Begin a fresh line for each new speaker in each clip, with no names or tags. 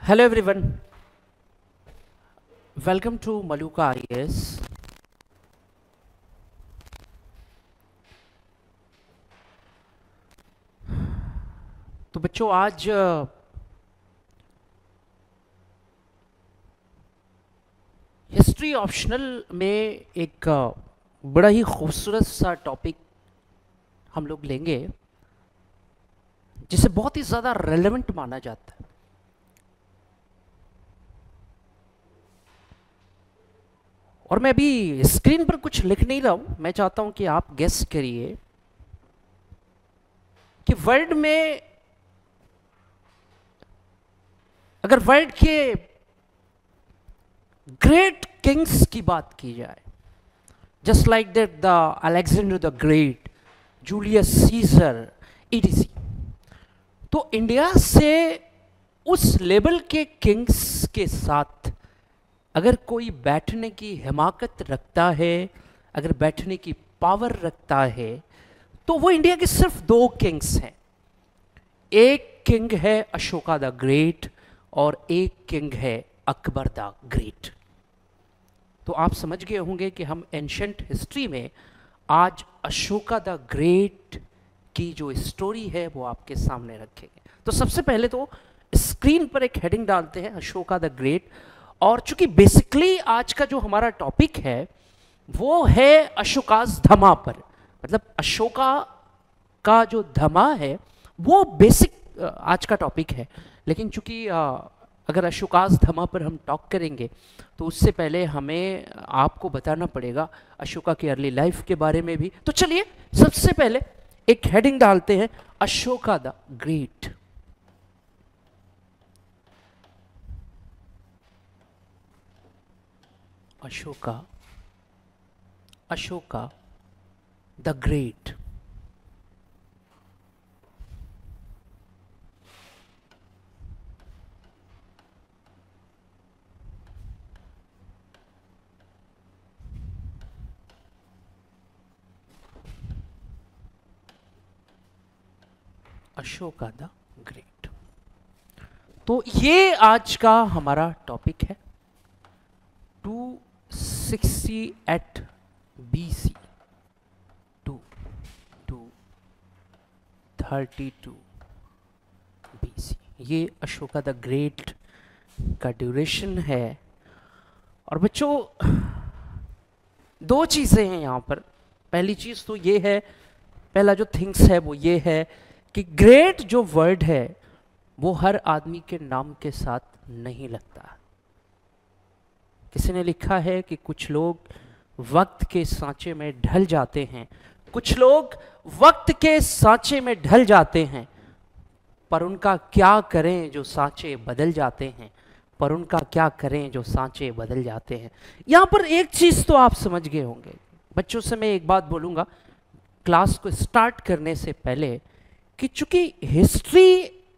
Hello everyone, welcome to Maluka IAS. तो बच्चों आज हिस्ट्री ऑप्शनल में एक बड़ा ही खूबसूरत सा टॉपिक हम लोग लेंगे जिसे बहुत ही ज़्यादा रेलेवेंट माना जाता है। और मैं अभी स्क्रीन पर कुछ लिख नहीं रहा हूं, मैं चाहता हूं कि आप गेस करिए कि वर्ल्ड में अगर वर्ल्ड के ग्रेट किंग्स की बात की जाए, just like that the Alexander the great, Julius Caesar etc, तो इंडिया से उस लेवल के किंग्स के साथ अगर कोई बैठने की हिमाकत रखता है, अगर बैठने की पावर रखता है, तो वो इंडिया के सिर्फ दो किंग्स हैं। एक किंग है अशोका द ग्रेट और एक किंग है अकबर द ग्रेट। तो आप समझ गए होंगे कि हम एंशंट हिस्ट्री में आज अशोका द ग्रेट की जो स्टोरी है वो आपके सामने रखेंगे। तो सबसे पहले तो स्क्रीन पर एक हेडिंग डालते हैं, अशोका द ग्रेट। और चूंकि बेसिकली आज का जो हमारा टॉपिक है वो है अशोकास धमा पर, मतलब अशोका का जो धमा है वो बेसिक आज का टॉपिक है। लेकिन चूंकि अगर अशोकास धमा पर हम टॉक करेंगे तो उससे पहले हमें आपको बताना पड़ेगा अशोका की अर्ली लाइफ के बारे में भी। तो चलिए सबसे पहले एक हेडिंग डालते हैं, Ashoka the great. Ashoka the great. Ashoka the great, तो ये आज का हमारा टॉपिक है। 268 BC टू 232 BC, ये अशोका द ग्रेट का ड्यूरेशन है। और बच्चों दो चीज़ें हैं यहाँ पर। पहली चीज़ तो ये है, पहला जो थिंग्स है वो ये है कि ग्रेट जो वर्ड है वो हर आदमी के नाम के साथ नहीं लगता। किसी ने लिखा है कि कुछ लोग वक्त के सांचे में ढल जाते हैं, कुछ लोग वक्त के सांचे में ढल जाते हैं, पर उनका क्या करें जो सांचे बदल जाते हैं, पर उनका क्या करें जो सांचे बदल जाते हैं। यहां पर एक चीज तो आप समझ गए होंगे। बच्चों से मैं एक बात बोलूंगा क्लास को स्टार्ट करने से पहले कि चूंकि हिस्ट्री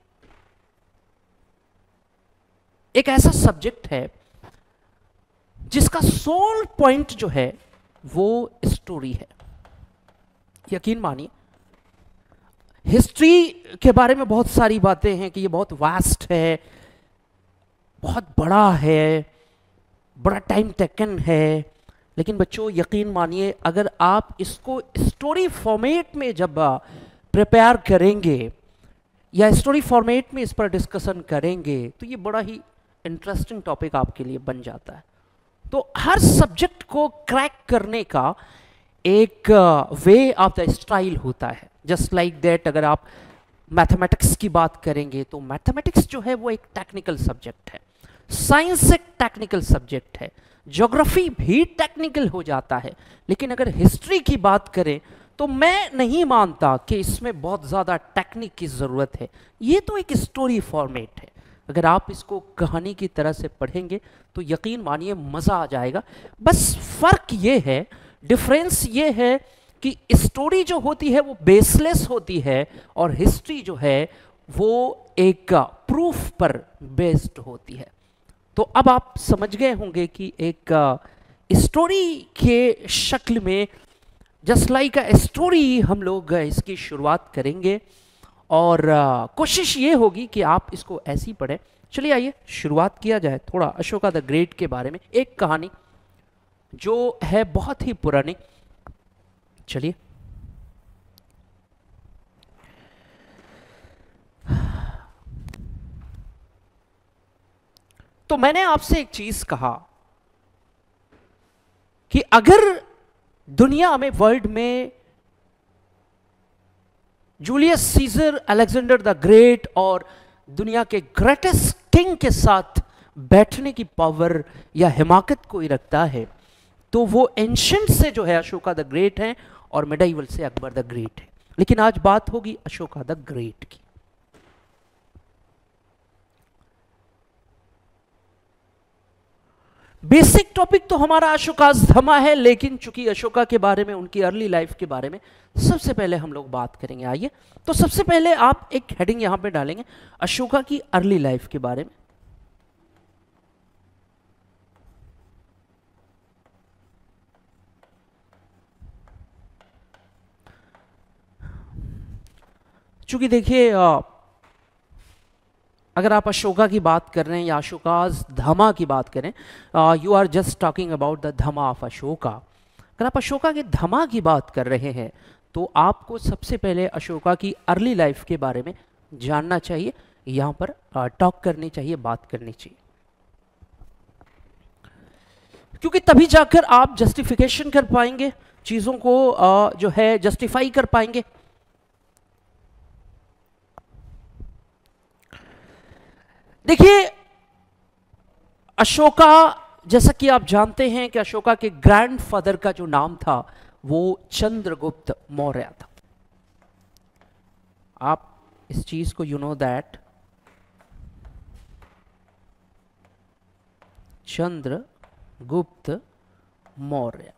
एक ऐसा सब्जेक्ट है जिसका सोल पॉइंट जो है वो स्टोरी है। यकीन मानिए हिस्ट्री के बारे में बहुत सारी बातें हैं कि ये बहुत वास्ट है, बहुत बड़ा है, बड़ा टाइम टेकन है। लेकिन बच्चों यकीन मानिए अगर आप इसको स्टोरी फॉर्मेट में जब प्रिपेयर करेंगे या स्टोरी फॉर्मेट में इस पर डिस्कशन करेंगे तो ये बड़ा ही इंटरेस्टिंग टॉपिक आपके लिए बन जाता है। तो हर सब्जेक्ट को क्रैक करने का एक वे ऑफ द स्टाइल होता है। जस्ट लाइक दैट अगर आप मैथमेटिक्स की बात करेंगे तो मैथमेटिक्स जो है वो एक टेक्निकल सब्जेक्ट है, साइंस एक टेक्निकल सब्जेक्ट है, ज्योग्राफी भी टेक्निकल हो जाता है। लेकिन अगर हिस्ट्री की बात करें तो मैं नहीं मानता कि इसमें बहुत ज़्यादा टेक्निक की ज़रूरत है। ये तो एक स्टोरी फॉर्मेट है। अगर आप इसको कहानी की तरह से पढ़ेंगे तो यकीन मानिए मज़ा आ जाएगा। बस फ़र्क ये है, डिफरेंस ये है कि स्टोरी जो होती है वो बेसलेस होती है और हिस्ट्री जो है वो एक प्रूफ पर बेस्ड होती है। तो अब आप समझ गए होंगे कि एक स्टोरी के शक्ल में जस्ट लाइक अ स्टोरी हम लोग इसकी शुरुआत करेंगे और कोशिश ये होगी कि आप इसको ऐसी पढ़ें चलिए आइए शुरुआत किया जाए थोड़ा अशोका द ग्रेट के बारे में, एक कहानी जो है बहुत ही पुरानी। चलिए तो मैंने आपसे एक चीज कहा कि अगर दुनिया में, वर्ल्ड में Julius Caesar, Alexander the great और दुनिया के ग्रेटेस्ट किंग के साथ बैठने की पावर या हिमाकत कोई रखता है तो वो एंशंट से जो है अशोका द ग्रेट है और मिडाइवल से अकबर द ग्रेट है। लेकिन आज बात होगी अशोका द ग्रेट की। बेसिक टॉपिक तो हमारा अशोकाधमा है, लेकिन चूंकि अशोका के बारे में, उनकी अर्ली लाइफ के बारे में सबसे पहले हम लोग बात करेंगे। आइए तो सबसे पहले आप एक हेडिंग यहां पे डालेंगे, अशोका की अर्ली लाइफ के बारे में। चूंकि देखिए अगर आप अशोका की बात कर रहे हैं या अशोकाज धमा की बात करें, you are just talking about the dhamma of Ashoka. अगर आप अशोका के धमा की बात कर रहे हैं तो आपको सबसे पहले अशोका की अर्ली लाइफ के बारे में जानना चाहिए, यहां पर टॉक करनी चाहिए, बात करनी चाहिए, क्योंकि तभी जाकर आप जस्टिफिकेशन कर पाएंगे, चीजों को जो है जस्टिफाई कर पाएंगे। देखिए अशोका, जैसा कि आप जानते हैं कि अशोका के ग्रैंडफादर का जो नाम था वो चंद्रगुप्त मौर्य था। आप इस चीज को you know that Chandragupta Maurya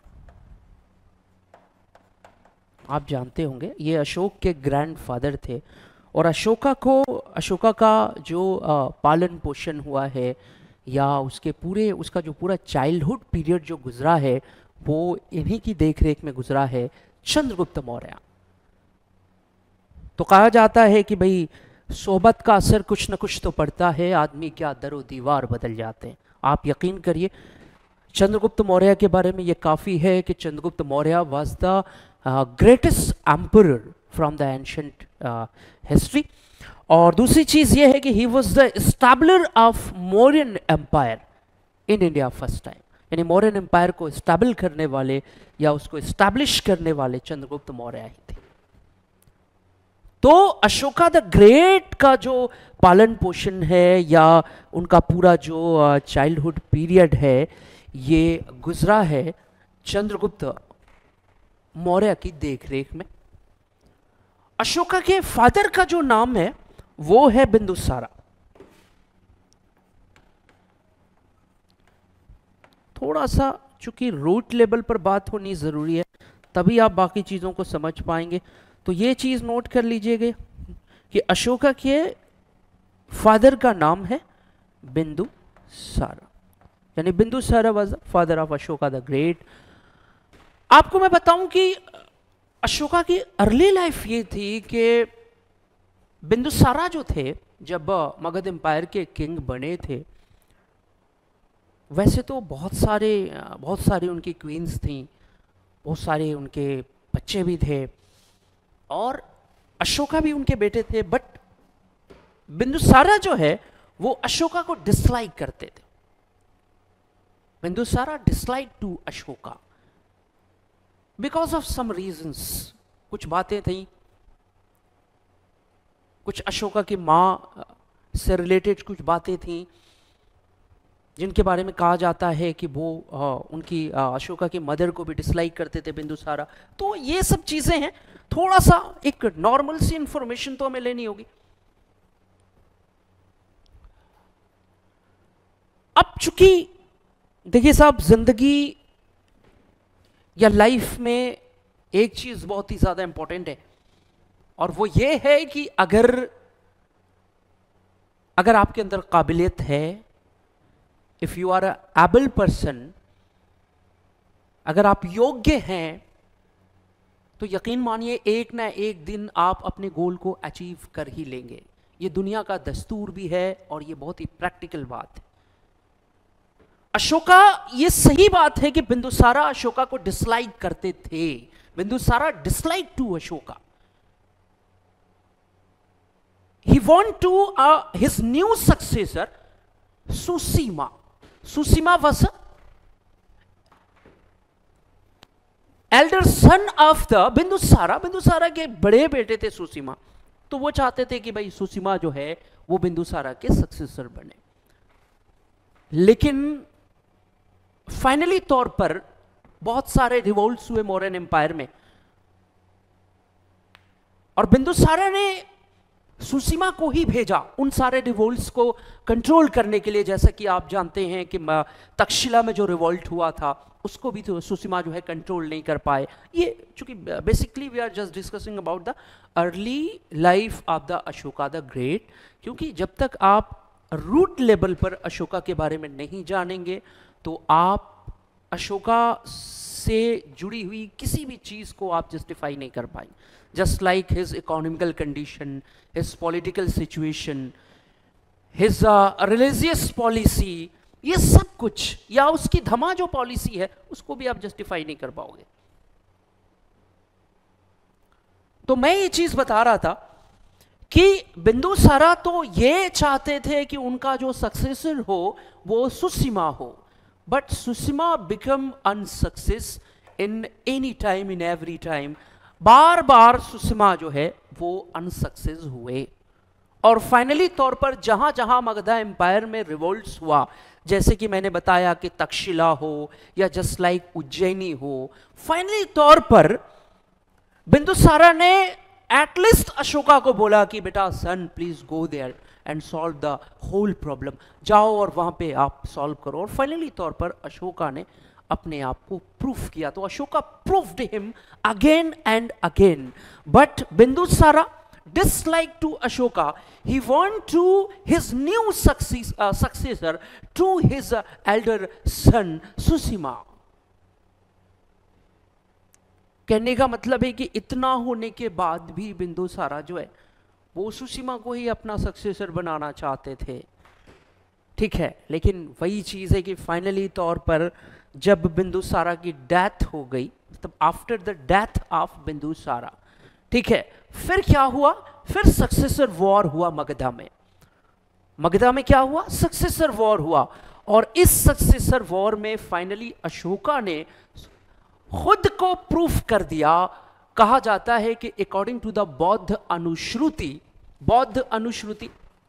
आप जानते होंगे, ये अशोक के ग्रैंडफादर थे। और अशोका का जो पालन पोषण हुआ है या उसका जो पूरा चाइल्डहुड पीरियड जो गुजरा है वो इन्हीं की देखरेख में गुजरा है, चंद्रगुप्त मौर्य। तो कहा जाता है कि भाई सोहबत का असर कुछ न कुछ तो पड़ता है, आदमी क्या दरो दीवार बदल जाते हैं। आप यकीन करिए चंद्रगुप्त मौर्य के बारे में ये काफ़ी है कि Chandragupta Maurya was the greatest emperor from the ancient history. और दूसरी चीज ये है कि he was the establisher of Mauryan empire in India first time, यानी मौर्यन एम्पायर को एस्टैब्लिश करने वाले या उसको एस्टैब्लिश करने वाले चंद्रगुप्त मौर्य ही थे। तो अशोका द ग्रेट का जो पालन पोषण है या उनका पूरा जो चाइल्डहुड पीरियड है ये गुजरा है चंद्रगुप्त मौर्य की देखरेख में। अशोका के फादर का जो नाम है वो है बिंदुसारा। थोड़ा सा चूंकि रूट लेवल पर बात होनी जरूरी है तभी आप बाकी चीजों को समझ पाएंगे। तो ये चीज नोट कर लीजिएगा कि अशोका के फादर का नाम है बिंदुसारा, यानी Bindusara was father of Ashoka the great. आपको मैं बताऊं कि अशोका की अर्ली लाइफ ये थी कि बिंदुसारा जो थे जब मगध एम्पायर के किंग बने थे, वैसे तो बहुत सारी उनकी क्वींस थी, बहुत सारे उनके बच्चे भी थे और अशोका भी उनके बेटे थे, बट बिंदुसारा जो है वो अशोका को डिसलाइक करते थे। Bindusara dislike to Ashoka because of some reasons. कुछ बातें थी, कुछ अशोका की माँ से रिलेटेड कुछ बातें थी जिनके बारे में कहा जाता है कि वो उनकी अशोका की मदर को भी डिसलाइक करते थे बिंदुसारा। तो ये सब चीजें हैं, थोड़ा सा एक नॉर्मल सी इंफॉर्मेशन तो हमें लेनी होगी। अब चूंकि देखिए साहब, जिंदगी या लाइफ में एक चीज बहुत ही ज्यादा इंपॉर्टेंट है और वो ये है कि अगर आपके अंदर काबिलियत है, if you are a able person, अगर आप योग्य हैं तो यकीन मानिए एक ना एक दिन आप अपने गोल को अचीव कर ही लेंगे। ये दुनिया का दस्तूर भी है और ये बहुत ही प्रैक्टिकल बात है। अशोका, ये सही बात है कि बिंदुसारा अशोका को डिसलाइक करते थे। Bindusara dislike to Ashoka. He want to his new successor Susima. Susima was a elder son of the Bindusara. Bindusara के बड़े बेटे थे सुसीमा, तो वो चाहते थे कि भाई सुसीमा जो है वो बिंदुसारा के सक्सेसर बने। लेकिन फाइनली तौर पर बहुत सारे रिवोल्ट्स हुए मौर्यन एम्पायर में, और बिंदुसारा ने सुसीमा को ही भेजा उन सारे रिवोल्ट्स को कंट्रोल करने के लिए। जैसा कि आप जानते हैं कि तक्षशिला में जो रिवोल्ट हुआ था उसको भी तो सुसीमा जो है कंट्रोल नहीं कर पाए। ये चूंकि basically we are just discussing about the early life of the Ashoka the great, क्योंकि जब तक आप रूट लेवल पर अशोका के बारे में नहीं जानेंगे तो आप अशोका से जुड़ी हुई किसी भी चीज़ को आप जस्टिफाई नहीं कर पाएंगे। Just like his economical condition, his political situation, his religious policy, ये सब कुछ, या उसकी धमा जो पॉलिसी है उसको भी आप जस्टिफाई नहीं कर पाओगे। तो मैं ये चीज बता रहा था कि बिंदुसारा तो ये चाहते थे कि उनका जो सक्सेसर हो वो सुसीमा हो, but Susima become unsuccess in any time, in every time. बार बार सुसीमा जो है वो अनसक्सेस हुए, और फाइनली तौर पर जहां जहां मगधा एम्पायर में रिवोल्ट्स हुआ, जैसे कि मैंने बताया कि तक्षशिला हो या जस्ट लाइक उज्जैनी हो, फाइनली तौर पर बिंदुसारा ने एटलीस्ट अशोका को बोला कि बेटा son please go there and solve the whole problem, जाओ और वहां पे आप सॉल्व करो। और फाइनली तौर पर अशोका ने अपने आप को प्रूफ किया। तो Ashoka proofed him again and again, but Bindusara dislike to Ashoka, he want to his new successor to his elder son Susima। कहने का मतलब है कि इतना होने के बाद भी बिंदुसारा जो है वो सुसीमा को ही अपना सक्सेसर बनाना चाहते थे, ठीक है। लेकिन वही चीज है कि फाइनली तौर पर जब बिंदुसारा की डेथ हो गई, तब after the death of Bindusara, ठीक है, फिर क्या हुआ, फिर सक्सेसर वॉर हुआ मगधा में। मगधा में क्या हुआ, सक्सेसर वॉर हुआ, और इस सक्सेसर वॉर में फाइनली अशोका ने खुद को प्रूफ कर दिया। कहा जाता है कि अकॉर्डिंग टू द बौद्ध अनुश्रुति, बौद्ध अनुश्रुति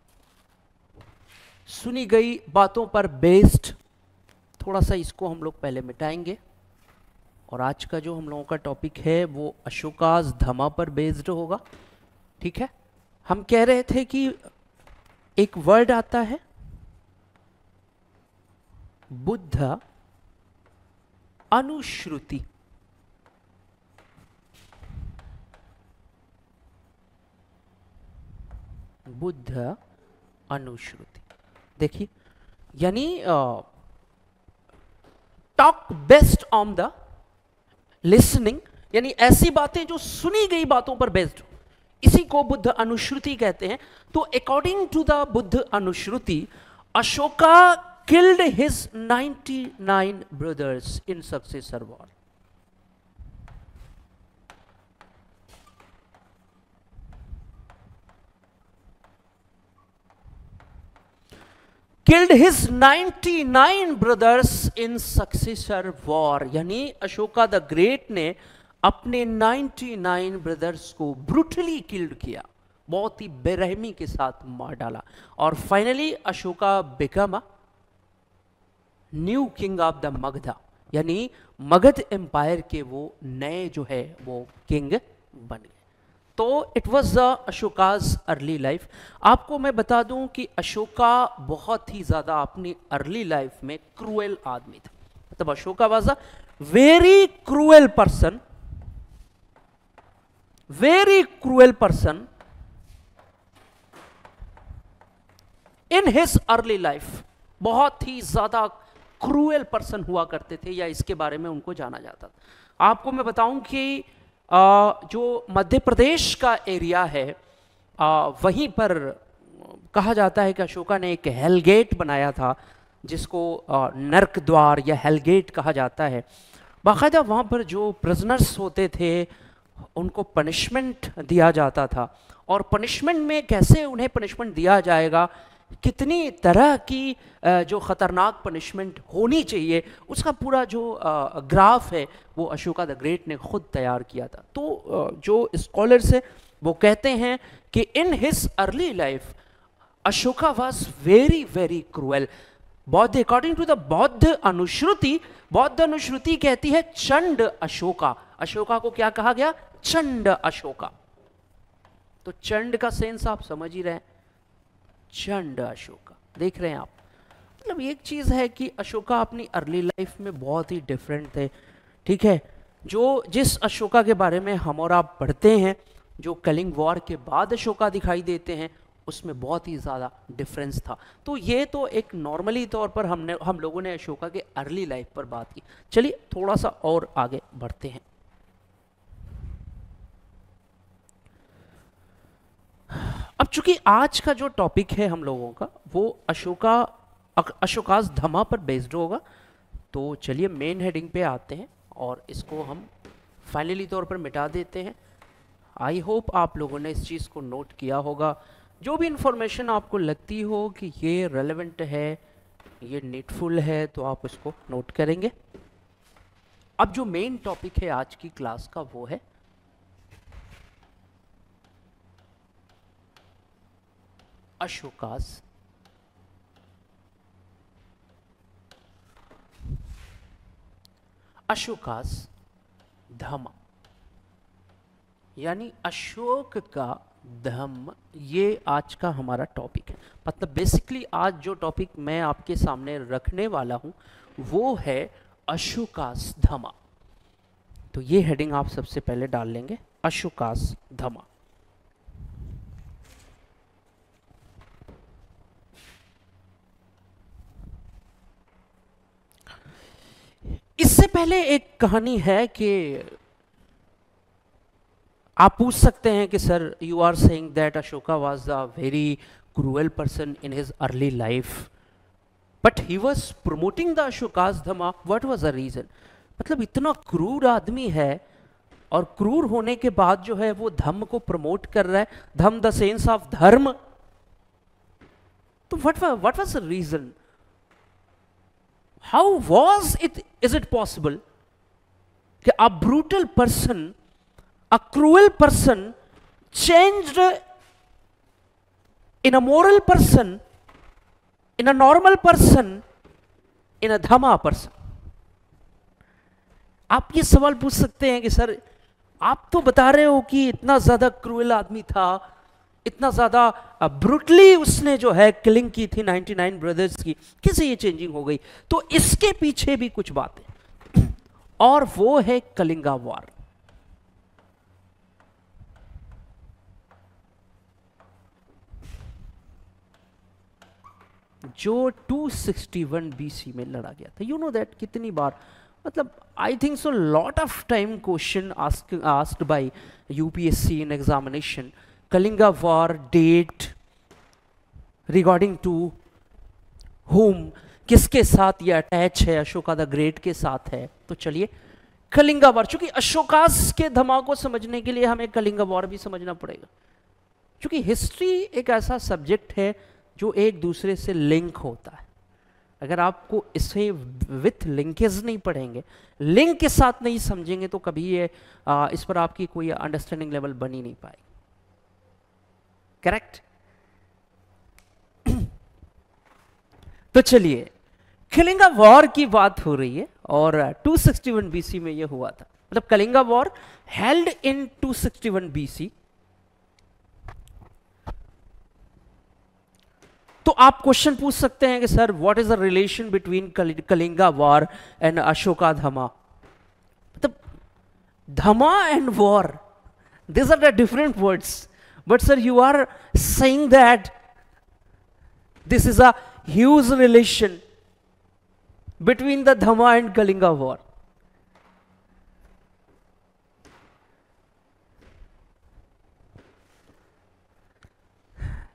सुनी गई बातों पर बेस्ड, थोड़ा सा इसको हम लोग पहले मिटाएंगे, और आज का जो हम लोगों का टॉपिक है वो अशोकाज धमा पर बेस्ड होगा, ठीक है। हम कह रहे थे कि एक वर्ड आता है बुद्ध अनुश्रुति। बुद्ध अनुश्रुति, देखिए, यानी talk based on the listening, यानी ऐसी बातें जो सुनी गई बातों पर बेस्ड, इसी को बुद्ध अनुश्रुति कहते हैं। तो अकॉर्डिंग टू द बुद्ध अनुश्रुति, Ashoka killed his 99 brothers in successor war. Killed his 99 brothers in successor war, यानी अशोका द ग्रेट ने अपने 99 ब्रदर्स को ब्रूटली किल्ड किया, बहुत ही बेरहमी के साथ मार डाला, और finally Ashoka become a new king of the Magadha, यानी मगध एम्पायर के वो नए जो है वो किंग बन गए। तो it was Ashoka's early life. आपको मैं बता दूं कि अशोका बहुत ही ज़्यादा अपनी अर्ली लाइफ में क्रूएल आदमी था। मतलब Ashoka was a very cruel person, very cruel person in his early life. बहुत ही ज़्यादा क्रूएल पर्सन हुआ करते थे, या इसके बारे में उनको जाना जाता था। आपको मैं बताऊं कि जो मध्य प्रदेश का एरिया है, वहीं पर कहा जाता है कि अशोका ने एक हेलगेट बनाया था, जिसको नर्क द्वार या हेलगेट कहा जाता है। बाकायदा वहाँ पर जो प्रिजनर्स होते थे उनको पनिशमेंट दिया जाता था, और पनिशमेंट में कैसे उन्हें पनिशमेंट दिया जाएगा, कितनी तरह की जो ख़तरनाक पनिशमेंट होनी चाहिए, उसका पूरा जो ग्राफ है वो अशोका द ग्रेट ने खुद तैयार किया था। तो जो स्कॉलर्स है वो कहते हैं कि in his early life Ashoka was very very cruel. बौद्ध, अकॉर्डिंग टू द बौद्ध अनुश्रुति कहती है चंड अशोका। अशोका को क्या कहा गया? चंड अशोका। तो चंड का सेंस आप समझ ही रहे हैं, चंड अशोका, देख रहे हैं आप। मतलब एक चीज है कि अशोका अपनी अर्ली लाइफ में बहुत ही डिफरेंट थे, ठीक है। जिस अशोका के बारे में हम और आप पढ़ते हैं, जो कलिंग वॉर के बाद अशोका दिखाई देते हैं, उसमें बहुत ही ज़्यादा डिफरेंस था। तो ये तो एक नॉर्मली तौर पर हम लोगों ने अशोका के अर्ली लाइफ पर बात की। चलिए थोड़ा सा और आगे बढ़ते हैं। अब चूंकि आज का जो टॉपिक है हम लोगों का वो अशोकास धमा पर बेस्ड होगा, तो चलिए मेन हेडिंग पे आते हैं और इसको हम फाइनली तौर पर मिटा देते हैं। आई होप आप लोगों ने इस चीज़ को नोट किया होगा। जो भी इंफॉर्मेशन आपको लगती हो कि ये रेलेवेंट है, ये नीडफुल है, तो आप इसको नोट करेंगे। अब जो मेन टॉपिक है आज की क्लास का वो है अशोकास धम्म, यानी अशोक का धम्म। ये आज का हमारा टॉपिक है। मतलब बेसिकली आज जो टॉपिक मैं आपके सामने रखने वाला हूं वो है अशोकास धम्म। तो ये हेडिंग आप सबसे पहले डाल लेंगे, अशोकास धम्म। इससे पहले एक कहानी है कि आप पूछ सकते हैं कि sir you are saying that Ashoka was a very cruel person in his early life, but he was promoting the Ashoka's Dhamma, what was the reason? मतलब इतना क्रूर आदमी है और क्रूर होने के बाद जो है वो धम्म को प्रमोट कर रहा है, धम्म द सेंस ऑफ धर्म। तो what was the reason? How is it possible कि a brutal person, a cruel person changed in a moral person, in a normal person, in a dhamma person? आप ये सवाल पूछ सकते हैं कि सर आप तो बता रहे हो कि इतना ज्यादा क्रूएल आदमी था, इतना ज्यादा ब्रूटली उसने जो है किलिंग की थी 99 ब्रदर्स की, कैसे ये चेंजिंग हो गई? तो इसके पीछे भी कुछ बात है और वो है कलिंगा वॉर। जो 261 बीसी में लड़ा गया था। यू नो दैट कितनी बार, मतलब I think so lot of time question asked by UPSC in examination, Kalinga war date regarding to whom, किसके साथ ये अटैच है? अशोका द ग्रेट के साथ है। तो चलिए कलिंगा वॉर, चूंकि अशोकास के धमा को समझने के लिए हमें कलिंगा वॉर भी समझना पड़ेगा, क्योंकि हिस्ट्री एक ऐसा सब्जेक्ट है जो एक दूसरे से लिंक होता है। अगर आपको इसे विथ लिंकेज नहीं पढ़ेंगे, लिंक के साथ नहीं समझेंगे, तो कभी ये इस पर आपकी कोई अंडरस्टैंडिंग लेवल बन ही नहीं पाएगी। करेक्ट? तो चलिए कलिंगा वॉर की बात हो रही है और 261 बीसी में यह हुआ था। मतलब Kalinga war held in 261 BC. तो आप क्वेश्चन पूछ सकते हैं कि sir what is the relation between Kalinga war and Ashoka Dhamma? मतलब Dhamma and war, these are the different words, but sir you are saying that this is a huge relation between the Dhamma and Kalinga war.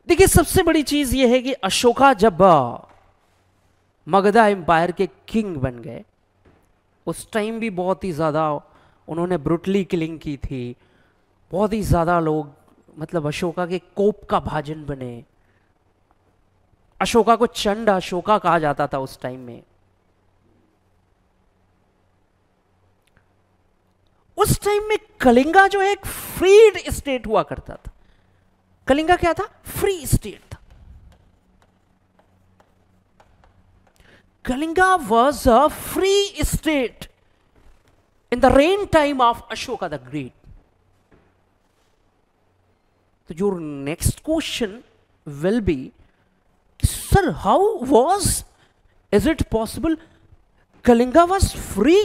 देखिए सबसे बड़ी चीज यह है कि अशोका जब Magadha empire के किंग बन गए, उस टाइम भी बहुत ही ज़्यादा उन्होंने ब्रुटली किलिंग की थी। बहुत ही ज़्यादा लोग मतलब अशोका के कोप का भाजन बने। अशोका को चंड अशोका कहा जाता था उस टाइम में। उस टाइम में कलिंगा जो है एक फ्रीड स्टेट हुआ करता था। कलिंगा क्या था? फ्री स्टेट था। Kalinga was a free state in the reign time of Ashoka the Great. So your next question will be, sir, how is it possible Kalinga was free?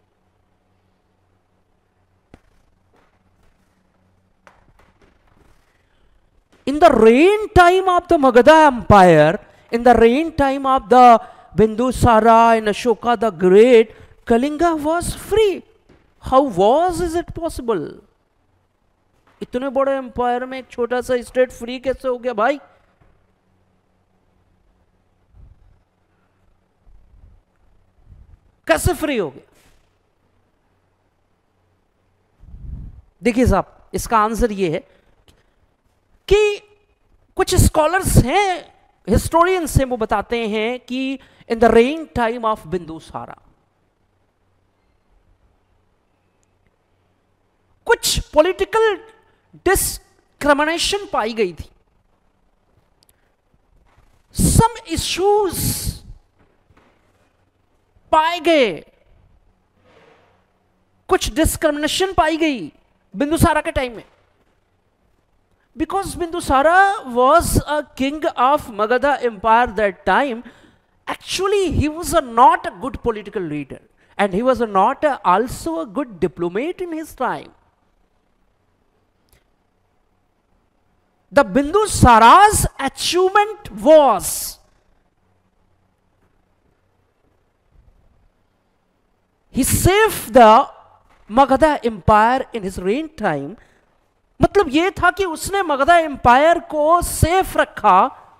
In the reign time of the Magadha Empire, in the reign time of the Bindusara and Ashoka the Great, Kalinga was free. How is it possible? इतने बड़े empire में एक छोटा सा state free कैसे हो गया भाई? कैसे फ्री हो गया? देखिए साहब, इसका आंसर ये है कि कुछ स्कॉलर्स हैं, हिस्टोरियंस हैं, वो बताते हैं कि in the reign time of Bindusara कुछ पॉलिटिकल डिस्क्रिमिनेशन पाई गई थी। सम इश्यूज पाए गए, कुछ डिस्क्रिमिनेशन पाई गई बिंदुसारा के टाइम में। Because Bindusara was a king of Magadha empire that time, actually he was not a good political leader and he was not also a good diplomat in his time. The Bindusara's achievement was he saved the Magadha Empire in his reign time। मतलब यह था कि उसने Magadha empire को safe रखा।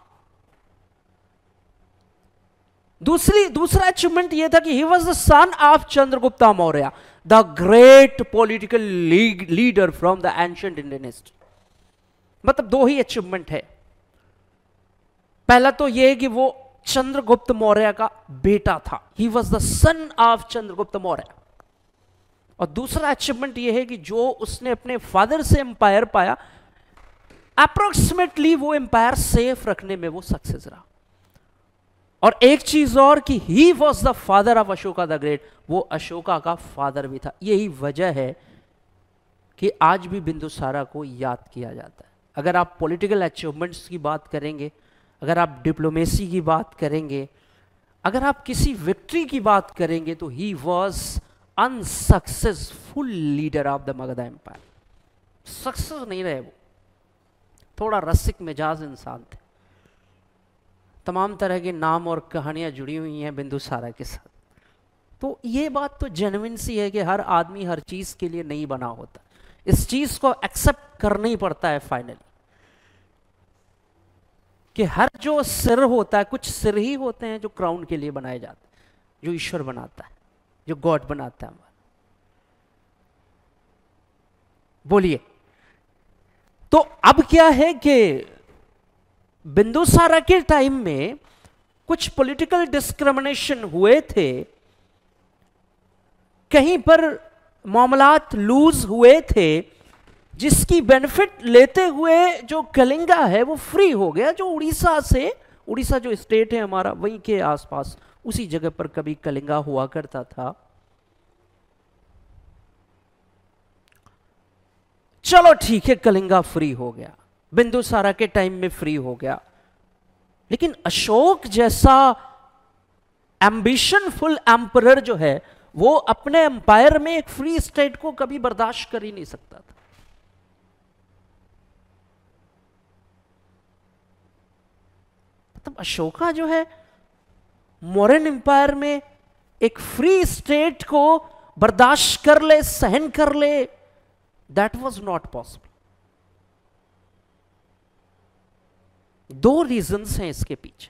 दूसरा achievement यह था कि he was the son of Chandragupta Maurya, the great political leader from the ancient Indian history। मतलब दो ही अचीवमेंट है। पहला तो यह कि वो चंद्रगुप्त मौर्य का बेटा था, he was the son of Chandragupta Maurya. और दूसरा अचीवमेंट यह है कि जो उसने अपने फादर से एम्पायर पाया, अप्रोक्सीमेटली वो एम्पायर सेफ रखने में वो सक्सेस रहा। और एक चीज और कि he was the father of Ashoka the great, वो अशोका का फादर भी था। यही वजह है कि आज भी बिंदुसारा को याद किया जाता है। अगर आप पॉलिटिकल अचीवमेंट्स की बात करेंगे, अगर आप डिप्लोमेसी की बात करेंगे, अगर आप किसी विक्ट्री की बात करेंगे, तो he was unsuccessful leader of the Magadha empire. Success नहीं रहे वो, थोड़ा रसिक मिजाज इंसान थे। तमाम तरह के नाम और कहानियां जुड़ी हुई हैं बिंदुसारा के साथ। तो ये बात तो जेन्युइन सी है कि हर आदमी हर चीज के लिए नहीं बना होता, इस चीज को एक्सेप्ट करना ही पड़ता है फाइनली, कि हर जो सिर होता है, कुछ सिर ही होते हैं जो क्राउन के लिए बनाए जाते हैं, जो ईश्वर बनाता है, जो गॉड बनाता है हमारा। बोलिए, तो अब क्या है कि बिंदुसारा के टाइम में कुछ पॉलिटिकल डिस्क्रिमिनेशन हुए थे, कहीं पर मामलात लूज हुए थे, जिसकी बेनिफिट लेते हुए जो कलिंगा है वो फ्री हो गया। जो उड़ीसा जो स्टेट है हमारा, वहीं के आसपास उसी जगह पर कभी कलिंगा हुआ करता था। चलो ठीक है, कलिंगा फ्री हो गया, बिंदुसारा के टाइम में फ्री हो गया। लेकिन अशोक जैसा एम्बिशनफुल एम्परर जो है, वो अपने एम्पायर में एक फ्री स्टेट को कभी बर्दाश्त कर ही नहीं सकता था। मतलब अशोका जो है मौर्यन एम्पायर में एक फ्री स्टेट को बर्दाश्त कर ले, सहन कर ले, दैट वाज नॉट पॉसिबल। दो रीजंस हैं इसके पीछे।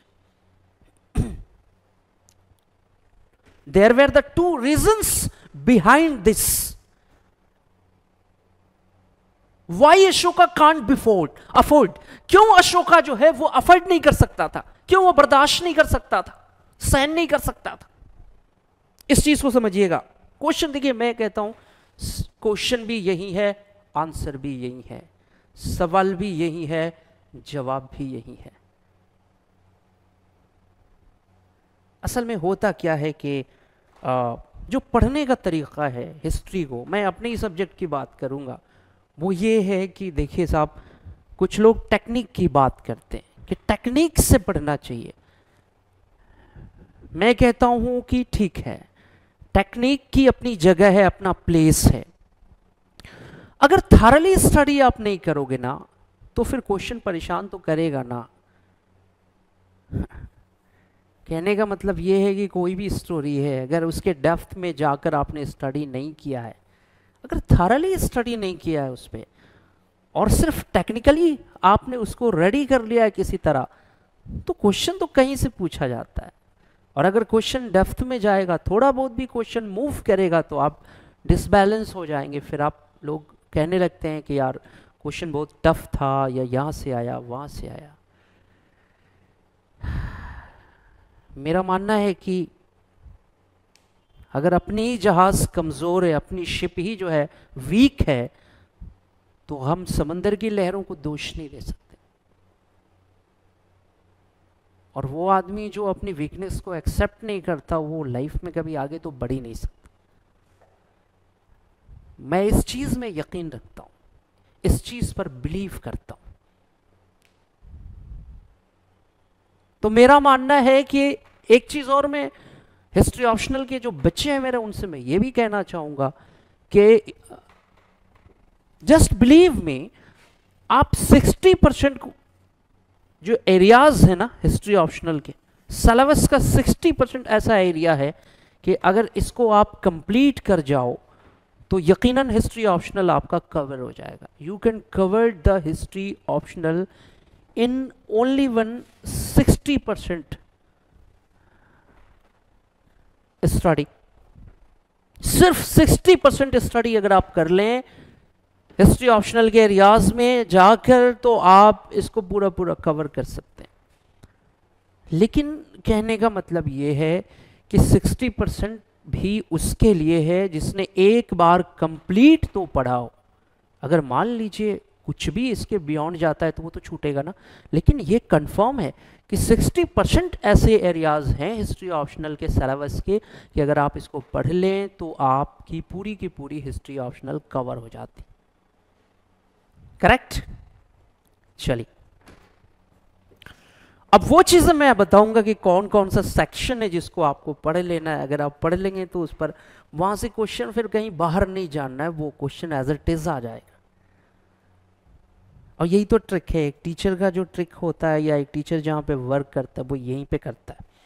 There were the two reasons behind this. Why Ashoka can't be afford, क्यों अशोका जो है वो अफोर्ड नहीं कर सकता था, क्यों वो बर्दाश्त नहीं कर सकता था, सहन नहीं कर सकता था। इस चीज को समझिएगा। क्वेश्चन देखिए, मैं कहता हूं क्वेश्चन भी यही है, आंसर भी यही है, सवाल भी यही है, जवाब भी यही है। असल में होता क्या है कि जो पढ़ने का तरीका है हिस्ट्री को, मैं अपने ही सब्जेक्ट की बात करूंगा, वो ये है कि देखिए साहब, कुछ लोग टेक्निक की बात करते हैं कि टेक्निक से पढ़ना चाहिए। मैं कहता हूं कि ठीक है, टेक्निक की अपनी जगह है, अपना प्लेस है। अगर थॉरली स्टडी आप नहीं करोगे ना, तो फिर क्वेश्चन परेशान तो करेगा ना। कहने का मतलब ये है कि कोई भी स्टोरी है, अगर उसके डेप्थ में जाकर आपने स्टडी नहीं किया है, अगर थॉरली स्टडी नहीं किया है उस पर, और सिर्फ टेक्निकली आपने उसको रेडी कर लिया है किसी तरह, तो क्वेश्चन तो कहीं से पूछा जाता है। और अगर क्वेश्चन डेप्थ में जाएगा, थोड़ा बहुत भी क्वेश्चन मूव करेगा, तो आप डिसबैलेंस हो जाएंगे। फिर आप लोग कहने लगते हैं कि यार क्वेश्चन बहुत टफ था, या यहाँ से आया वहाँ से आया। मेरा मानना है कि अगर अपनी जहाज कमज़ोर है, अपनी शिप ही जो है वीक है, तो हम समंदर की लहरों को दोष नहीं दे सकते। और वो आदमी जो अपनी वीकनेस को एक्सेप्ट नहीं करता, वो लाइफ में कभी आगे तो बढ़ ही नहीं सकता। मैं इस चीज़ में यकीन रखता हूँ, इस चीज़ पर बिलीव करता हूँ। तो मेरा मानना है कि एक चीज़ और, मैं हिस्ट्री ऑप्शनल के जो बच्चे हैं मेरे, उनसे मैं ये भी कहना चाहूँगा कि जस्ट बिलीव में, आप 60% जो एरियाज है ना हिस्ट्री ऑप्शनल के, सिलेबस का 60% ऐसा एरिया है कि अगर इसको आप कंप्लीट कर जाओ तो यकीनन हिस्ट्री ऑप्शनल आपका कवर हो जाएगा। You can cover the history optional in only 60% study. सिर्फ 60% स्टडी अगर आप कर लें हिस्ट्री ऑप्शनल के एरियाज में जाकर, तो आप इसको पूरा पूरा कवर कर सकते हैं। लेकिन कहने का मतलब ये है कि 60% भी उसके लिए है जिसने एक बार कंप्लीट तो पढ़ा हो। अगर मान लीजिए कुछ भी इसके बियॉन्ड जाता है तो वो तो छूटेगा ना। लेकिन ये कंफर्म है कि 60% ऐसे एरियाज हैं हिस्ट्री ऑप्शनल के सिलेबस के कि अगर आप इसको पढ़ लें तो आपकी पूरी की पूरी हिस्ट्री ऑप्शनल कवर हो जाती। करेक्ट? चलिए, अब वो चीज़ें मैं बताऊंगा कि कौन कौन सा सेक्शन है जिसको आपको पढ़ लेना है। अगर आप पढ़ लेंगे तो उस पर वहां से क्वेश्चन फिर कहीं बाहर नहीं जानना है, वो क्वेश्चन एज इट इज आ जाएगा। और यही तो ट्रिक है, एक टीचर का जो ट्रिक होता है, या एक टीचर जहां पे वर्क करता है, वो यहीं पे करता है।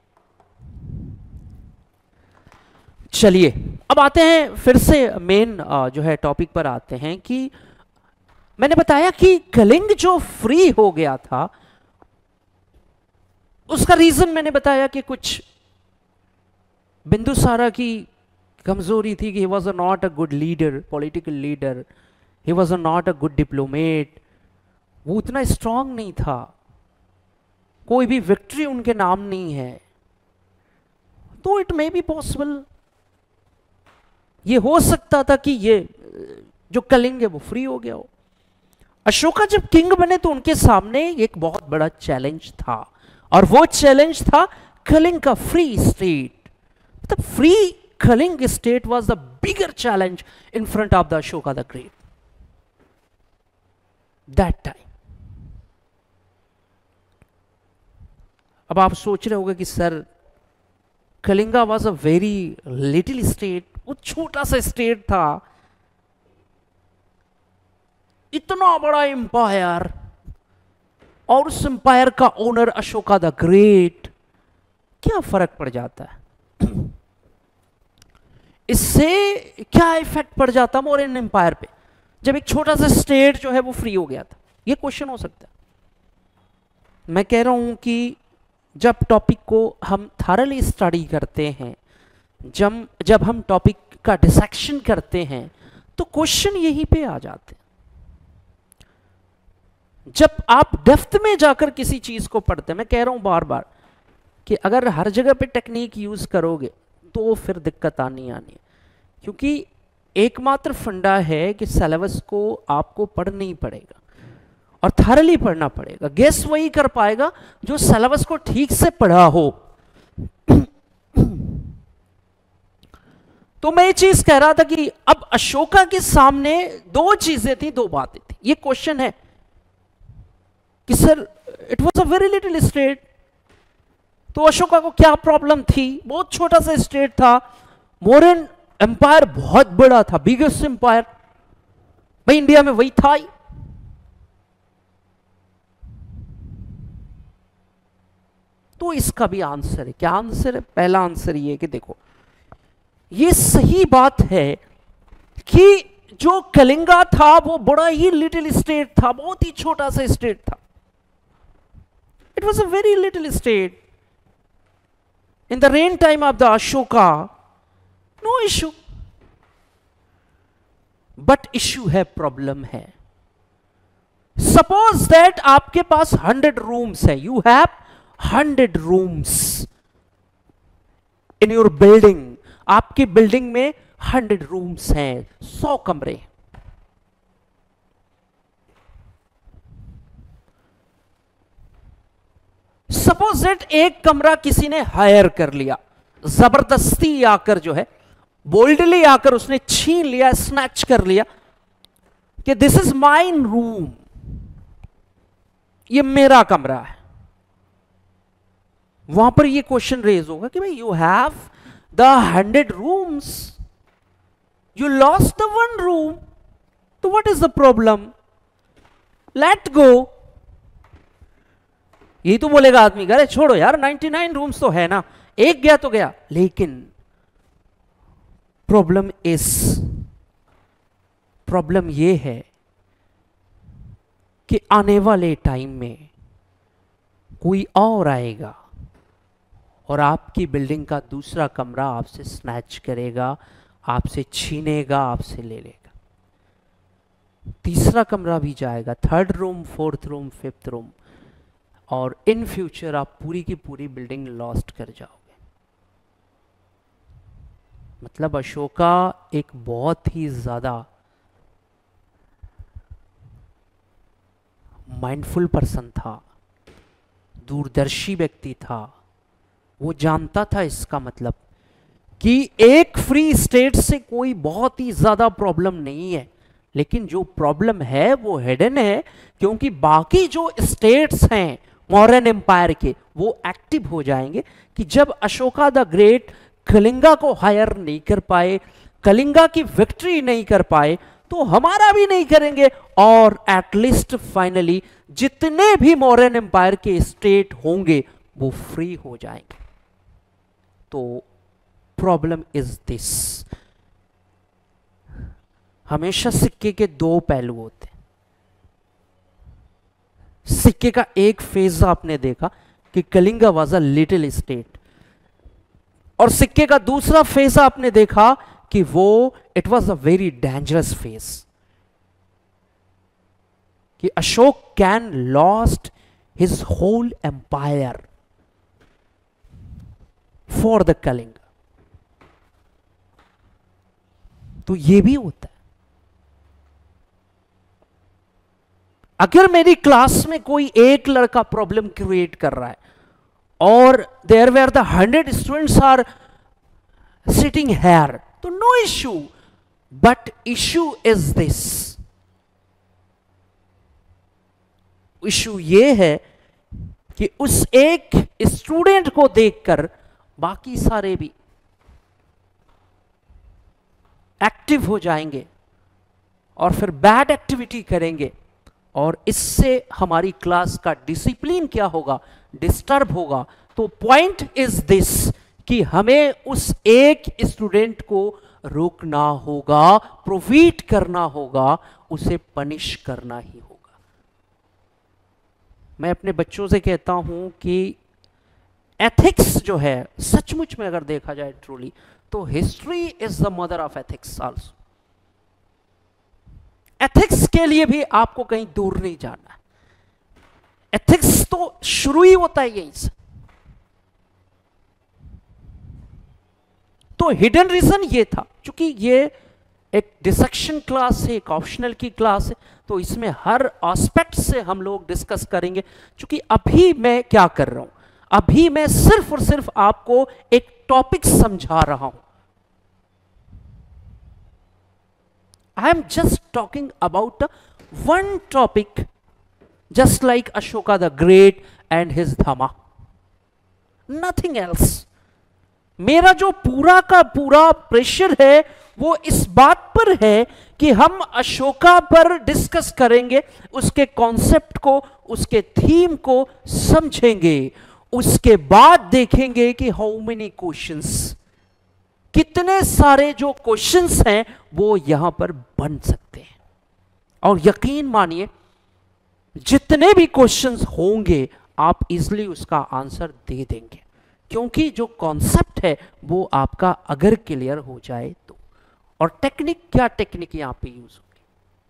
चलिए, अब आते हैं फिर से मेन जो है टॉपिक पर आते हैं कि मैंने बताया कि कलिंग जो फ्री हो गया था, उसका रीजन मैंने बताया कि कुछ बिंदुसारा की कमजोरी थी कि he was not a good leader, political leader, he was not a good diplomat. वो उतना स्ट्रांग नहीं था, कोई भी विक्ट्री उनके नाम नहीं है। तो इट मे बी पॉसिबल, ये हो सकता था कि ये जो कलिंग है वो फ्री हो गया हो। अशोका जब किंग बने तो उनके सामने एक बहुत बड़ा चैलेंज था, और वो चैलेंज था कलिंग का फ्री स्टेट। मतलब free Kalinga state was the bigger challenge in front of the Ashoka the great that time. अब आप सोच रहे होंगे कि sir, Kalinga was a very little state, वो छोटा सा स्टेट था, इतना बड़ा एम्पायर, और उस एम्पायर का ओनर अशोका द ग्रेट, क्या फर्क पड़ जाता है? इससे क्या इफेक्ट पड़ जाता मोरियन एम्पायर पे जब एक छोटा सा स्टेट जो है वो फ्री हो गया था? ये क्वेश्चन हो सकता है। मैं कह रहा हूं कि जब टॉपिक को हम थारली स्टडी करते हैं, जब हम टॉपिक का डिसेक्शन करते हैं, तो क्वेश्चन यहीं पे आ जाते हैं। जब आप डेप्थ में जाकर किसी चीज को पढ़ते हैं, मैं कह रहा हूं बार बार कि अगर हर जगह पे टेक्निक यूज करोगे तो फिर दिक्कत आनी है, क्योंकि एकमात्र फंडा है कि सिलेबस को आपको पढ़ना ही पड़ेगा और थारली पढ़ना पड़ेगा। गेस वही कर पाएगा जो सिलेबस को ठीक से पढ़ा हो। तो मैं ये चीज कह रहा था कि अब अशोका के सामने दो चीजें थी, दो बातें थी। ये क्वेश्चन है कि sir it was a very little state, तो अशोका को क्या प्रॉब्लम थी? बहुत छोटा सा स्टेट था। मौर्यन एम्पायर बहुत बड़ा था, बिगेस्ट एम्पायर भाई इंडिया में वही था ही। तो इसका भी आंसर है। क्या आंसर है? पहला आंसर ये कि देखो, ये सही बात है कि जो कलिंगा था वो बड़ा ही लिटिल स्टेट था, बहुत ही छोटा सा स्टेट था। It was a very little state in the reign time of the Ashoka, no issue. But issue है, प्रॉब्लम है। सपोज दैट आपके पास 100 रूम्स है, you have 100 rooms in your building. आपकी बिल्डिंग में 100 रूम्स हैं, 100 कमरे। सपोज दैट एक कमरा किसी ने हायर कर लिया, जबरदस्ती आकर जो है, बोल्डली आकर उसने छीन लिया, स्नैच कर लिया कि दिस इज माइन रूम, ये मेरा कमरा है। वहां पर ये क्वेश्चन रेज होगा कि भाई you have the 100 rooms, you lost the 1 room, तो what is the problem? Let go. यही तो बोलेगा आदमी, अरे छोड़ो यार 99 रूम्स तो है ना, एक गया तो गया। लेकिन प्रॉब्लम ये है कि आने वाले टाइम में कोई और आएगा और आपकी बिल्डिंग का दूसरा कमरा आपसे स्नैच करेगा, आपसे छीनेगा, आपसे ले लेगा। तीसरा कमरा भी जाएगा, 3rd room, 4th room, 5th room, और इन फ्यूचर आप पूरी की पूरी बिल्डिंग लॉस्ट कर जाओगे। मतलब अशोका एक बहुत ही ज्यादा माइंडफुल पर्सन था, दूरदर्शी व्यक्ति था। वो जानता था इसका मतलब कि एक फ्री स्टेट से कोई बहुत ही ज्यादा प्रॉब्लम नहीं है, लेकिन जो प्रॉब्लम है वो हिडन है, क्योंकि बाकी जो स्टेट्स हैं मौर्यन एम्पायर के, वो एक्टिव हो जाएंगे कि जब अशोका द ग्रेट कलिंगा को हायर नहीं कर पाए, कलिंगा की विक्ट्री नहीं कर पाए, तो हमारा भी नहीं करेंगे, और एटलीस्ट फाइनली जितने भी मौर्यन एम्पायर के स्टेट होंगे वो फ्री हो जाएंगे। तो प्रॉब्लम इज दिस, हमेशा सिक्के के दो पहलू होते हैं। सिक्के का एक फेज आपने देखा कि Kalinga was a little state, और सिक्के का दूसरा फेज आपने देखा कि वो it was a very dangerous phase, कि Ashok can lost his whole empire for the Kalinga. तो ये भी होता है। अगर मेरी क्लास में कोई एक लड़का प्रॉब्लम क्रिएट कर रहा है और there were the 100 students are sitting here, तो no issue, but issue is this, issue ये है कि उस एक स्टूडेंट को देखकर बाकी सारे भी एक्टिव हो जाएंगे और फिर बैड एक्टिविटी करेंगे, और इससे हमारी क्लास का डिसिप्लिन क्या होगा? डिस्टर्ब होगा। तो पॉइंट इज दिस कि हमें उस एक स्टूडेंट को रोकना होगा, प्रोवीट करना होगा, उसे पनिश करना ही होगा। मैं अपने बच्चों से कहता हूं कि एथिक्स जो है, सचमुच में अगर देखा जाए ट्रूली, तो history is the mother of ethics also. Ethics के लिए भी आपको कहीं दूर नहीं जाना। एथिक्स तो शुरू ही होता है यहीं से। तो हिडन रीजन ये था, क्योंकि ये एक डिसेक्शन क्लास है, एक ऑप्शनल की क्लास है, तो इसमें हर एस्पेक्ट से हम लोग डिस्कस करेंगे। क्योंकि अभी मैं क्या कर रहा हूं, अभी मैं सिर्फ और सिर्फ आपको एक टॉपिक समझा रहा हूं। I am just talking about one topic, just like Ashoka the great and his Dhamma, nothing else. मेरा जो पूरा का पूरा प्रेशर है वो इस बात पर है कि हम अशोका पर डिस्कस करेंगे, उसके कॉन्सेप्ट को, उसके थीम को समझेंगे। उसके बाद देखेंगे कि हाउ मेनी क्वेश्चंस, कितने सारे जो क्वेश्चंस हैं वो यहां पर बन सकते हैं। और यकीन मानिए जितने भी क्वेश्चंस होंगे आप इजीली उसका आंसर दे देंगे, क्योंकि जो कॉन्सेप्ट है वो आपका अगर क्लियर हो जाए तो। और टेक्निक, क्या टेक्निक यहां पे यूज होगी,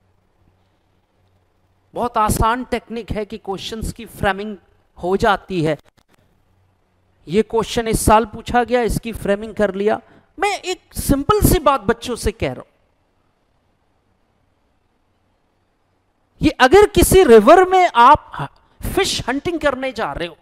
बहुत आसान टेक्निक है कि क्वेश्चंस की फ्रेमिंग हो जाती है। ये क्वेश्चन इस साल पूछा गया, इसकी फ्रेमिंग कर लिया। मैं एक सिंपल सी बात बच्चों से कह रहा हूं, ये अगर किसी रिवर में आप फिश हंटिंग करने जा रहे हो,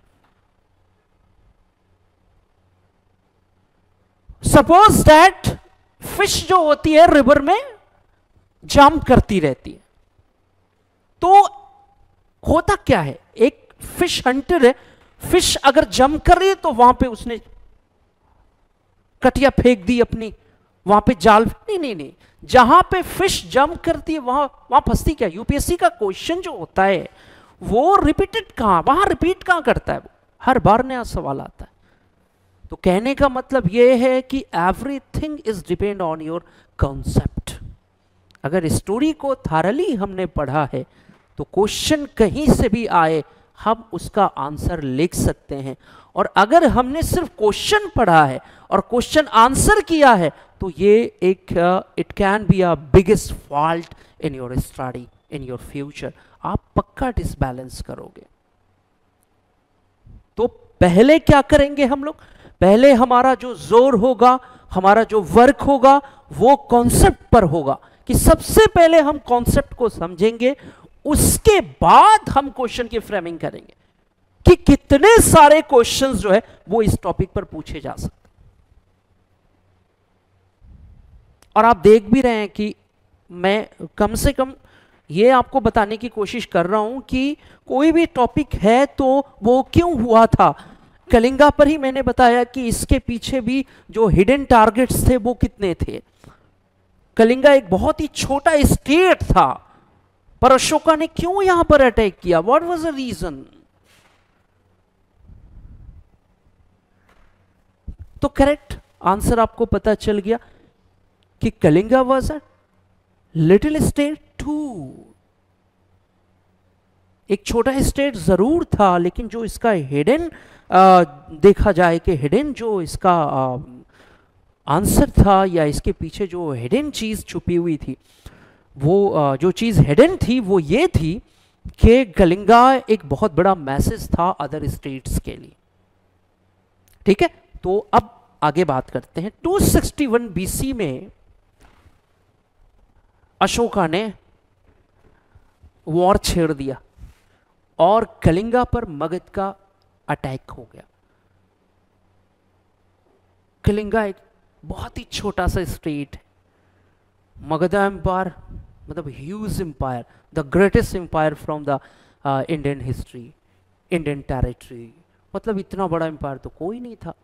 सपोज दैट फिश जो होती है रिवर में जंप करती रहती है, तो होता क्या है, एक फिश हंटर है, फिश अगर जंप कर रही है तो वहां पे उसने कटिया फेंक दी अपनी, वहां पे जाल, नहीं, जहां पे फिश जंप करती है वहां फंसती क्या। यूपीएससी का क्वेश्चन जो होता है वो रिपीटेड कहां, वहां रिपीट कहां करता है, वो हर बार नया सवाल आता है। तो कहने का मतलब यह है कि everything is depend on your concept. अगर स्टोरी को थारली हमने पढ़ा है तो क्वेश्चन कहीं से भी आए हम उसका आंसर लिख सकते हैं। और अगर हमने सिर्फ क्वेश्चन पढ़ा है और क्वेश्चन आंसर किया है तो ये एक it can be a biggest fault in your study in your future. आप पक्का डिसबैलेंस करोगे। तो पहले क्या करेंगे हम लोग, पहले हमारा जो जोर होगा, हमारा जो वर्क होगा वो कॉन्सेप्ट पर होगा कि सबसे पहले हम कॉन्सेप्ट को समझेंगे, उसके बाद हम क्वेश्चन की फ्रेमिंग करेंगे कि कितने सारे क्वेश्चंस जो है वो इस टॉपिक पर पूछे जा सकते। और आप देख भी रहे हैं कि मैं कम से कम ये आपको बताने की कोशिश कर रहा हूं कि कोई भी टॉपिक है तो वो क्यों हुआ था। कलिंगा पर ही मैंने बताया कि इसके पीछे भी जो हिडन टारगेट्स थे वो कितने थे। कलिंगा एक बहुत ही छोटा स्टेट था, पर अशोका ने क्यों यहां पर अटैक किया, व्हाट वाज द रीजन। तो करेक्ट आंसर आपको पता चल गया कि Kalinga was a little state too. एक छोटा स्टेट जरूर था, लेकिन जो इसका हिडन देखा जाए कि हिडन जो इसका आंसर था या इसके पीछे जो हिडन चीज छुपी हुई थी, वो जो चीज हिडन थी वो ये थी कि कलिंगा एक बहुत बड़ा मैसेज था अदर स्टेट्स के लिए। ठीक है, तो अब आगे बात करते हैं। 261 बीसी में अशोका ने वॉर छेड़ दिया और कलिंगा पर मगध का अटैक हो गया। कलिंगा एक बहुत ही छोटा सा स्टेट है, मगध एम्पायर मतलब huge empire, the greatest empire from the Indian history, Indian territory, मतलब इतना बड़ा एम्पायर तो कोई नहीं था।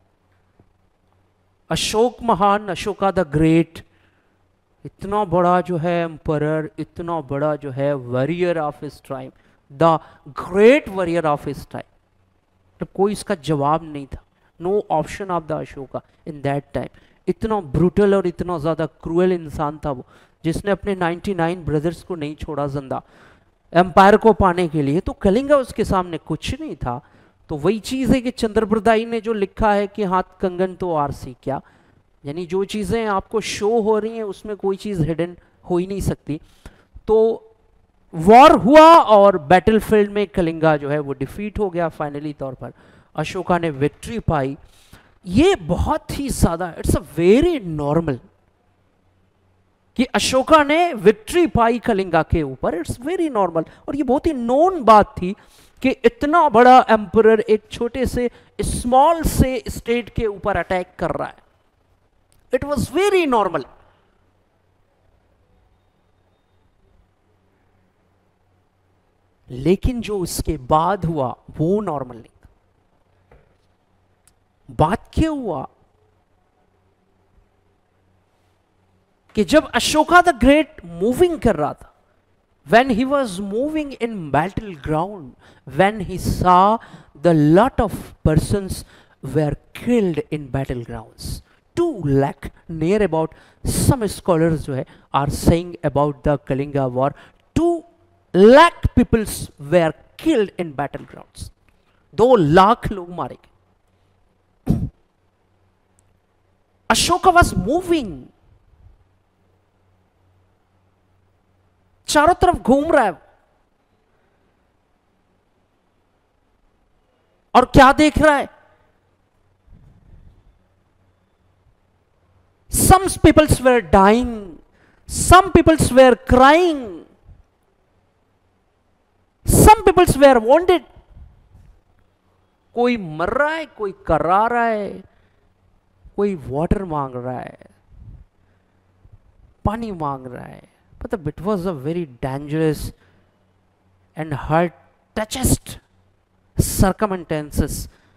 अशोक महान, अशोका द ग्रेट, इतना बड़ा जो है एम्परर, इतना बड़ा जो है warrior of his time, the great warrior of his time, तो कोई इसका जवाब नहीं था। No option of the Ashoka in that time. इतना ब्रूटल और इतना ज्यादा क्रूएल इंसान था वो, जिसने अपने 99 ब्रदर्स को नहीं छोड़ा जिंदा। एम्पायर को पाने के लिए, तो कलिंगा उसके सामने कुछ नहीं था। तो वही चीज़ है कि चंद्रप्रदाई ने जो लिखा है कि हाथ कंगन तो आरसी क्या, यानी जो चीज़ें आपको शो हो रही हैं उसमें कोई चीज़ हिडन हो ही नहीं सकती। तो वॉर हुआ और बैटलफील्ड में कलिंगा जो है वो डिफीट हो गया फाइनली तौर पर, अशोका ने विक्ट्री पाई। ये बहुत ही ज़्यादा, इट्स अ वेरी नॉर्मल कि अशोका ने विक्ट्री पाई कलिंगा के ऊपर, इट्स वेरी नॉर्मल। और ये बहुत ही नोन बात थी कि इतना बड़ा एम्परर एक छोटे से स्मॉल से स्टेट के ऊपर अटैक कर रहा है, इट वॉज वेरी नॉर्मल। लेकिन जो उसके बाद हुआ वो नॉर्मल नहीं था। बात क्या हुआ कि जब अशोका द ग्रेट मूविंग कर रहा था, when he was moving in battleground, when he saw the lot of persons were killed in battlegrounds, 2 lakh near about, some scholars जो है are saying about the Kalinga war, 2 lakh people were killed in battlegrounds, 2 lakh लोग मारे गए। Ashoka was moving, चारों तरफ घूम रहा है और क्या देख रहा है? Some peoples were dying, some peoples were crying, some peoples were wounded. कोई मर रहा है, कोई करा रहा है, कोई वाटर मांग रहा है, पानी मांग रहा है। But it was a very dangerous and hard toughest circumstances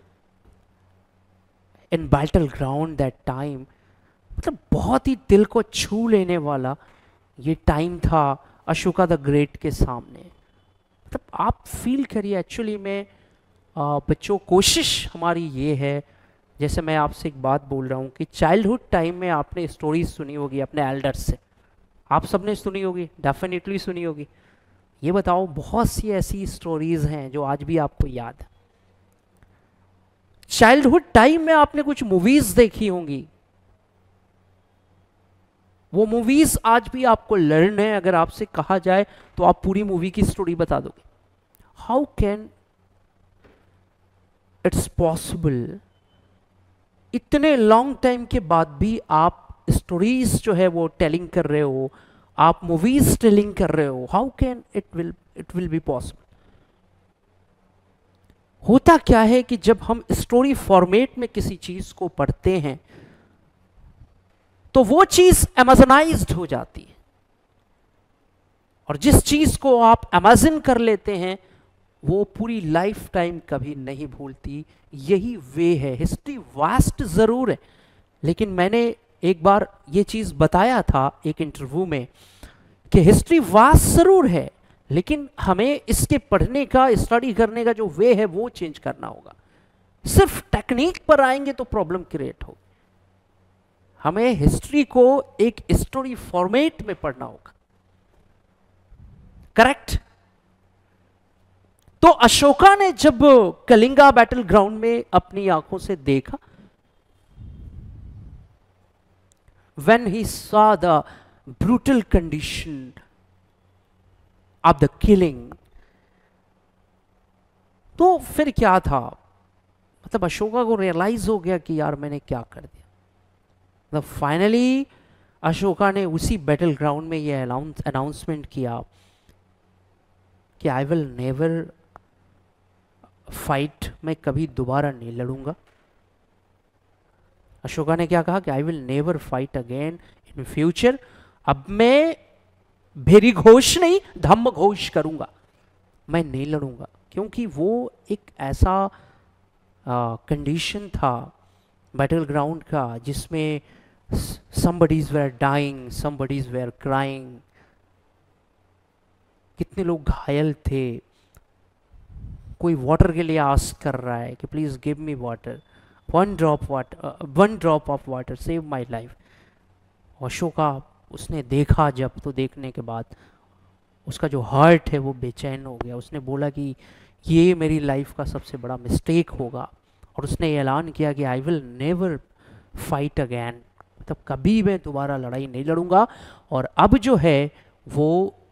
in battleground that time. मतलब बहुत ही दिल को छू लेने वाला ये टाइम था अशोका द ग्रेट के सामने। मतलब आप फील करिए, एक्चुअली में बच्चों कोशिश हमारी ये है, जैसे मैं आपसे एक बात बोल रहा हूँ कि चाइल्डहुड टाइम में आपने स्टोरीज सुनी होगी अपने एल्डर्स से, आप सबने सुनी होगी, डेफिनेटली सुनी होगी। ये बताओ बहुत सी ऐसी स्टोरीज हैं जो आज भी आपको याद है। चाइल्डहुड टाइम में आपने कुछ मूवीज देखी होंगी, वो मूवीज आज भी आपको लर्न है। अगर आपसे कहा जाए तो आप पूरी मूवी की स्टोरी बता दोगे। हाउ कैन इट्स पॉसिबल इतने लॉन्ग टाइम के बाद भी आप स्टोरीज जो है वो टेलिंग कर रहे हो, आप मूवीज टेलिंग कर रहे हो? How can it will be possible? होता क्या है कि जब हम स्टोरी फॉर्मेट में किसी चीज को पढ़ते हैं तो वो चीज इमेजिनाइज्ड हो जाती है, और जिस चीज को आप इमेजिन कर लेते हैं वो पूरी लाइफ टाइम कभी नहीं भूलती। यही वे है। हिस्ट्री वास्ट जरूर है, लेकिन मैंने एक बार ये चीज बताया था एक इंटरव्यू में कि हिस्ट्री वास्ट जरूर है, लेकिन हमें इसके पढ़ने का, स्टडी करने का जो वे है वो चेंज करना होगा। सिर्फ टेक्निक पर आएंगे तो प्रॉब्लम क्रिएट होगी। हमें हिस्ट्री को एक स्टोरी फॉर्मेट में पढ़ना होगा। करेक्ट? तो अशोका ने जब कलिंगा बैटल ग्राउंड में अपनी आंखों से देखा, when he saw the brutal condition of the killing, तो फिर क्या था? मतलब अशोका को रियलाइज हो गया कि यार मैंने क्या कर दिया। मतलब फाइनली अशोका ने उसी बैटल ग्राउंड में ये अनाउंसमेंट किया कि आई विल नेवर फाइट, मैं कभी दोबारा नहीं लड़ूंगा। अशोका ने क्या कहा कि I will never fight again in future. अब मैं भेरी घोष नहीं, धम्म घोष करूंगा, मैं नहीं लड़ूंगा। क्योंकि वो एक ऐसा कंडीशन था बैटल ग्राउंड का जिसमें somebody's were dying, somebody's were crying, कितने लोग घायल थे, कोई वाटर के लिए आस्क कर रहा है कि please give me water, one drop of water save my life. Ashoka उसने देखा जब, तो देखने के बाद उसका जो हार्ट है वो बेचैन हो गया। उसने बोला कि ये मेरी लाइफ का सबसे बड़ा मिस्टेक होगा, और उसने ऐलान किया कि I will never fight again, मतलब कभी मैं दोबारा लड़ाई नहीं लड़ूंगा। और अब जो है वो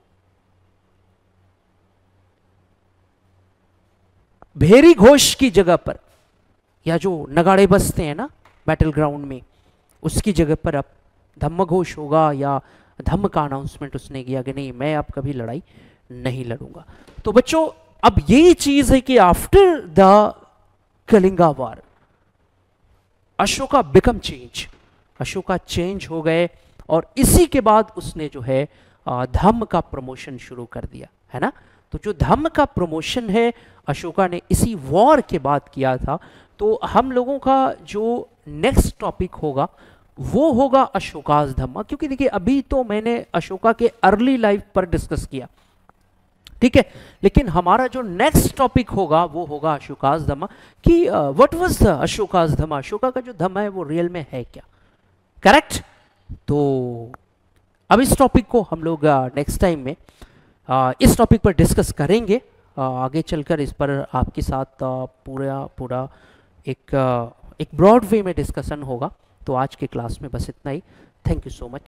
भेरी घोष की जगह पर, या जो नगाड़े बजते हैं ना बैटल ग्राउंड में, उसकी जगह पर अब धम्म घोष होगा, या धम्म का अनाउंसमेंट उसने किया कि नहीं, मैं अब कभी लड़ाई नहीं लड़ूंगा। तो बच्चों अब यही चीज है कि after the Kalinga war Ashoka become change, Ashoka change हो गए, और इसी के बाद उसने जो है धम्म का प्रमोशन शुरू कर दिया, है ना। तो जो धम्म का प्रमोशन है अशोका ने इसी वॉर के बाद किया था। तो हम लोगों का जो नेक्स्ट टॉपिक होगा वो होगा अशोकास धम्मा, क्योंकि देखिए अभी तो मैंने अशोका के अर्ली लाइफ पर डिस्कस किया, ठीक है, लेकिन हमारा जो नेक्स्ट टॉपिक होगा वो होगा अशोकास धम्मा, कि what was the Ashoka's Dhamma, Ashoka का जो धम्मा है वो रियल में है क्या, करेक्ट। तो अब इस टॉपिक को हम लोग नेक्स्ट टाइम में इस टॉपिक पर डिस्कस करेंगे। आगे चलकर इस पर आपके साथ पूरा एक ब्रॉड वे में डिस्कशन होगा। तो आज के क्लास में बस इतना ही। Thank you so much.